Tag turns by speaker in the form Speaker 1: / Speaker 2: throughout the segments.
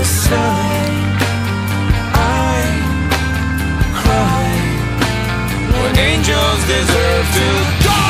Speaker 1: sigh, I cry when angels deserve to die.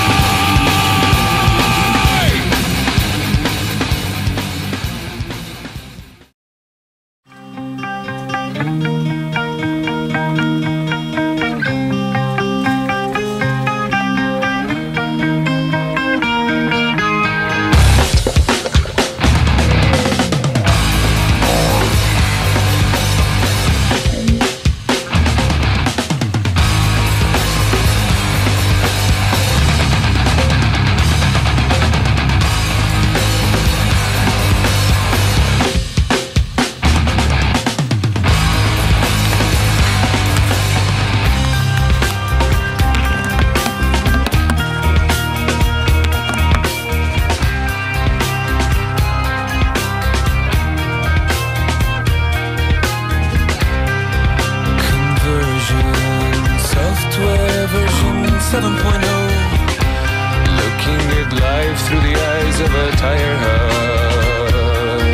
Speaker 1: Software version 7.0, looking at life through the eyes of a tire hub.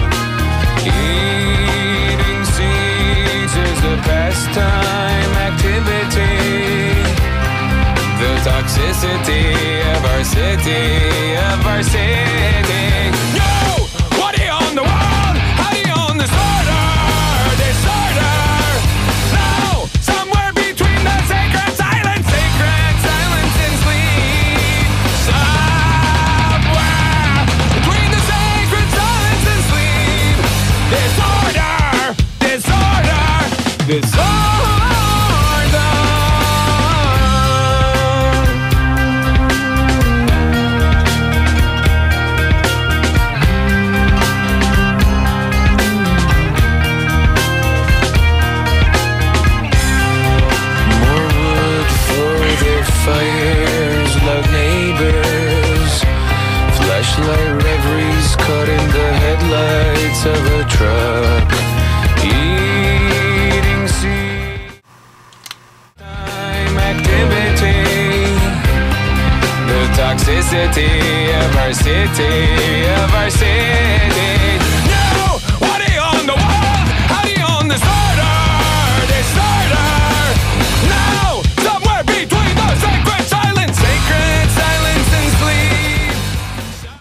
Speaker 1: Eating seeds is a pastime activity. The toxicity of our city, No! What do you own the world? How do you own disorder? Disorder! No! Somewhere between the sacred silence and sleep. Somewhere between the sacred silence and sleep. Disorder! Disorder! Disorder! Fires, loud neighbors, flashlight reveries caught in the headlights of a truck. Eating seed, time activity. The toxicity of our city,